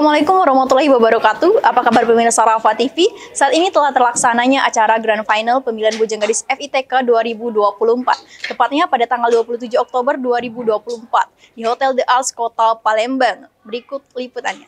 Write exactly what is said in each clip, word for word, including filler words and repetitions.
Assalamualaikum warahmatullahi wabarakatuh. Apa kabar pemirsa Rafa T V? Saat ini telah terlaksananya acara Grand Final pemilihan Bujang Gadis F I T K dua ribu dua puluh empat. Tepatnya pada tanggal dua puluh tujuh Oktober dua ribu dua puluh empat di Hotel The Alps Kota Palembang. Berikut liputannya.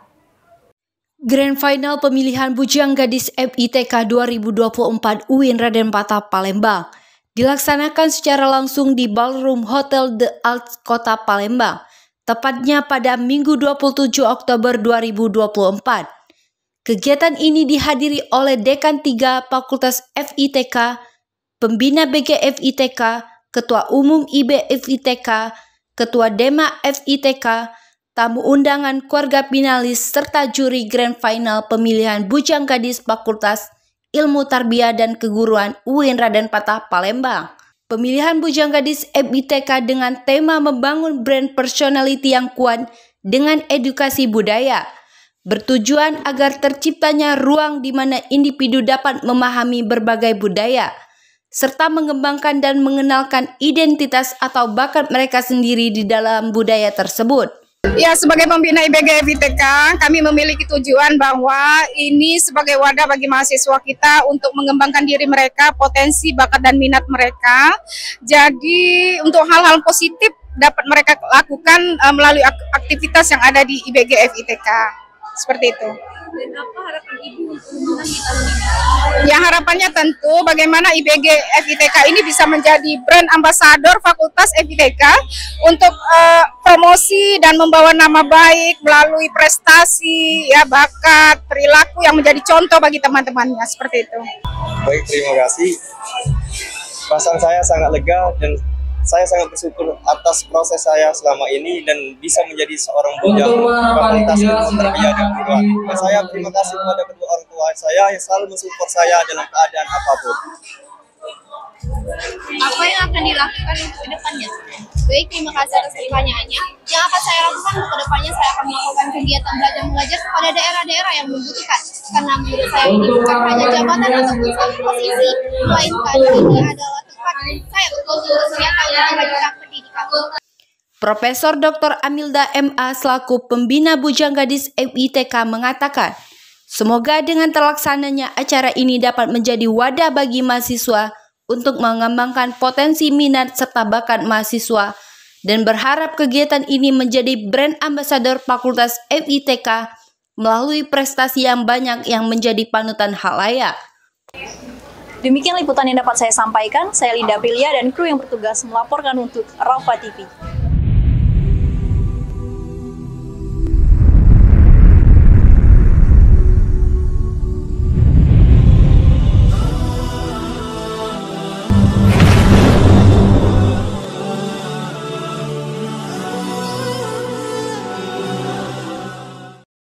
Grand Final pemilihan Bujang Gadis F I T K dua ribu dua puluh empat U I N Raden Patah Palembang dilaksanakan secara langsung di Ballroom Hotel The Alps Kota Palembang. Tepatnya pada Minggu dua puluh tujuh Oktober dua ribu dua puluh empat. Kegiatan ini dihadiri oleh Dekan tiga Fakultas F I T K, Pembina B G F I T K, Ketua Umum I B F I T K, Ketua Dema F I T K, tamu undangan keluarga finalis, serta juri Grand Final pemilihan Bujang Gadis Fakultas Ilmu Tarbiyah dan Keguruan U I N Raden Patah Palembang. Pemilihan Bujang Gadis F I T K dengan tema membangun brand personality yang kuat dengan edukasi budaya, bertujuan agar terciptanya ruang di mana individu dapat memahami berbagai budaya, serta mengembangkan dan mengenalkan identitas atau bakat mereka sendiri di dalam budaya tersebut. Ya, sebagai pembina I B G F I T K, kami memiliki tujuan bahwa ini sebagai wadah bagi mahasiswa kita untuk mengembangkan diri mereka, potensi, bakat, dan minat mereka. Jadi, untuk hal-hal positif dapat mereka lakukan uh, melalui aktivitas yang ada di I B G F I T K. Seperti itu. Dan apa harapan Ibu untuk hubungan di tahun ini? Ya, harapannya tentu bagaimana I B G F I T K ini bisa menjadi brand ambasador Fakultas F I T K untuk uh, promosi dan membawa nama baik melalui prestasi, ya, bakat, perilaku yang menjadi contoh bagi teman-temannya, seperti itu. Baik, terima kasih. Perasaan saya sangat lega dan saya sangat bersyukur atas proses saya selama ini dan bisa menjadi seorang bujang Fakultas Ilmu Tarbiyah dan Keguruan. Dan saya terima kasih kepada kedua orang tua saya yang selalu mensupport saya dalam keadaan apapun. Apa yang akan dilakukan untuk kedepannya? Baik, terima kasih atas pertanyaannya. Yang akan saya lakukan untuk kedepannya, saya akan melakukan kegiatan belajar mengajar kepada daerah-daerah yang membutuhkan. Karena menurut saya ini bukan hanya jabatan ataupun satu posisi, melainkan ini adalah tempat saya betul-betul ternyata untuk memajukan pendidikan. Profesor Doktor Amilda M A selaku pembina Bujang Gadis F I T K mengatakan, semoga dengan terlaksananya acara ini dapat menjadi wadah bagi mahasiswa untuk mengembangkan potensi minat serta bakat mahasiswa dan berharap kegiatan ini menjadi brand ambassador Fakultas F I T K melalui prestasi yang banyak yang menjadi panutan khalayak. Demikian liputan yang dapat saya sampaikan. Saya Linda Aprilia dan kru yang bertugas melaporkan untuk Rafa T V.